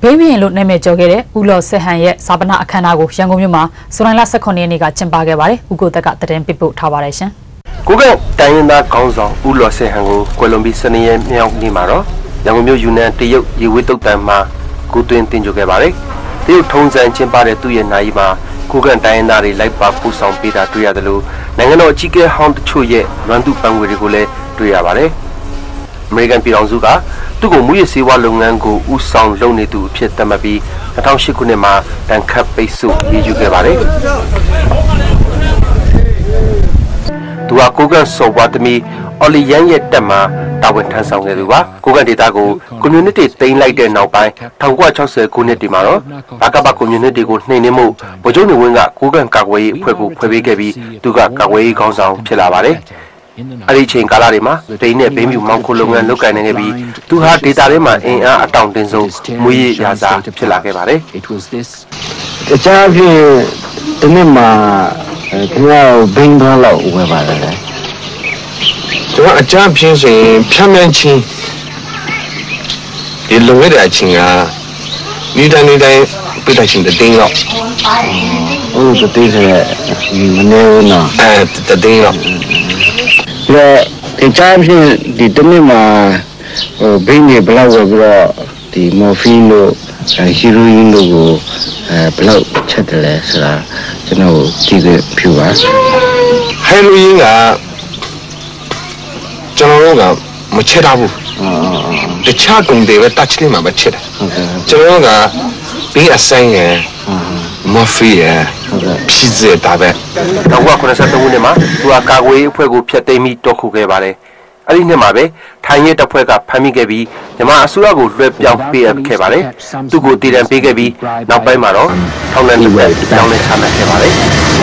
ဘေးဘီရင်လို့နာမည်ကျော်ခဲ့တဲ့ဦးလော်စစ်ဟန်ရဲ့ဇာပနာအခမ်းအနားကိုရန်ကုန်မြို့မှာဇူလိုင်လ18ရက်နေ့ကကျင်းပခဲ့ပါတယ်။ဦးကိုသက်ကသတင်းပေးပို့ထားပါတယ်ရှင်။ကိုကတိုင်းရင်းသားခေါင်းဆောင်ဦးလော်စစ်ဟန်ကိုကွယ်လွန်ပြီး12ရက်မြောက်နေ့မှာတော့ရန်ကုန်မြို့ယူနန်တရုတ်ရေဝေးတုတ်တန်မှာကိုတွင်တင်ကြခဲ့ပါတယ်။တရုတ်ထုံးစံကျင်းပတဲ့သူ့ရဲ့နိုင်မှာကိုကတိုင်းရင်းသားတွေလိုက်ပါပူဆောင်ပေးတာတွေ့ရတယ်လို့နိုင်ငံတော်အကြီးအကဲဟောင်းတချို့ရဲ့လွမ်းသူ့ပန်းငွေတွေကိုလည်းတွေ့ရပါတယ်။အမေရိကန်ပြည်ထောင်စုကသူ့ကိုမူရစေဝါလုပ်ငန်းကိုဦးဆောင်လုပ်နေသူအဖြစ်သတ်မှတ်ပြီး2008ခုနှစ်မှာတန်ခတ်ပိတ်ဆို့ရေးယူခဲ့ပါတယ်။သူကကိုကန့်စော်ဘွားသမီးအော်လီယန်ရဲ့တက်မှာတာဝန်ထမ်းဆောင်ခဲ့သူပါ။ကိုကန့်ဒေတာကိုကွန်မြူနတီသိမ်းလိုက်တဲ့နောက်ပိုင်း1960ခုနှစ်ဒီမှာတော့ဘာကပကွန်မြူနတီကိုနှိမ်နင်းမှုဗိုလ်ချုပ်နေဝင်းကကိုကန့်ကာကွယ်ရေးအဖွဲ့ကိုဖွဲ့ပေးခဲ့ပြီးသူကကာကွယ်ရေးခေါင်းဆောင်ဖြစ်လာပါတယ်။အဲ့ဒီချိန်ကာလတွေမှာဒိန်းနဲ့ဘိန်းမြူမောင်ခိုလုပ်ငန်းလုပ်ကိုင်နေခဲ့ပြီးသူဟာဒေတာထဲမှာအင်အားအတောင်တင်ဆုံးမွေးရရာစာဖြစ်လာခဲ့ပါတယ်။တခြားဖြင့်ဒီနေ့မှာခင်ဗျားဘိန်းဘလောက်ဝယ်ပါတယ်လေ။ကျွန်တော်အကြမ်းဖြင့်ဆိုရင်ဖြမ်းမှန်းချင်းဒီလုံရတဲ့အချင်းကနေ့တိုင်းပြည့်တဲ့ချင်းတဲ့တင်းတော့ဟုတ်ကဲ့တဲ့မနေဘူးနော်တဲ့တင်းတော့ဒီချားဖြင့်ဒီတနေ့မှာဘိန်းတွေဘလောက်ဝယ်ပြီးတော့ဒီမော်ဖီလို့ဟီရိုအင်းတို့ကိုဘလောက်ချက်တယ်လဲဆိုတာကျွန်တော်ကြည့်ခဲ့ပြပါဟီရိုအင်းကကျွန်တော်တို့ကမချက်တော့ဘူးတခြားကုန်တွေပဲတတ်ချင်မှာပဲချက်တယ်ကျွန်တော်ကဘီအဆိုင်ရယ်မော်ဖီရယ်ပြည့်စက်တာပဲ 1983ခုနှစ်မှာသူကကာကွယ်ရေးအဖွဲ့ကိုဖျက်သိမ်းပြီးတောက်ခုခဲ့ပါတယ်။အဲ့ဒီနှစ်မှာပဲထိုင်းရဲတပ်ဖွဲ့ကဖမ်းမိခဲ့ပြီးမြန်မာအစိုးရကိုလွှဲပြောင်းပေးအပ်ခဲ့ပါတယ်။သူ့ကိုတည်တံပေးခဲ့ပြီးနောက်ပိုင်းမှာတော့ထောင်ဒဏ်တစ်သက်ပြောင်းလဲချမှတ်ခဲ့ပါတယ်။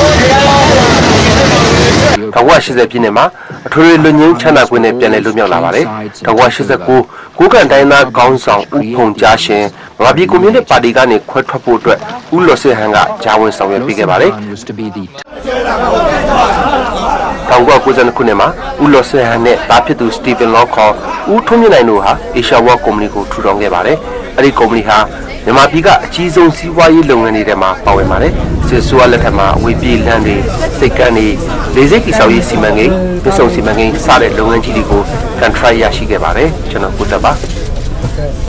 1980ပြည့်နှစ်မှာအထွေထွေလွတ်ငြိမ်းချမ်းသာခွင့်နဲ့ပြန်လည်လွတ်မြောက်လာပါတယ်။1989ကိုကန့်တိုင်းသားခေါင်းဆောင်ဦးဖုန်ကြားရှင်ဗမာပြည်ကွန်မြူနစ်ပါတီကနေခွဲထွက်ဖို့အတွက်ဦးလော်စစ်ဟန်ကဂျာဝင်ဆောင်ရွက်ပေးခဲ့ပါတယ်။1992ခုနှစ်မှာဦးလော်စစ်ဟန်နဲ့တာဖြစ်သူစတီဗင်လော့ခေါ်ဦးထွန်းမြင့်နိုင်တို့ဟာအေရှားဝါကုမ္ပဏီကိုထူထောင်ခဲ့ပါတယ်။အဲဒီကုမ္ပဏီဟာမြန်မာပြည်ကအကြီးဆုံးစီးပွားရေးလုပ်ငန်းတွေထဲမှာပါဝင်ပါတယ်။စစ်ဆိုးလက်ထက်မှာဝေပြည်လမ်းတွေစိတ်ကမ်းတွေလေဆိပ်ကိစ္စရေးစီမံကိန်းပြည်စုံစီမံကိန်းစတဲ့လုပ်ငန်းကြီးတွေကိုကန်ထရိုက်ရရှိခဲ့ပါတယ်။ကျွန်တော်ကိုသက်ပါ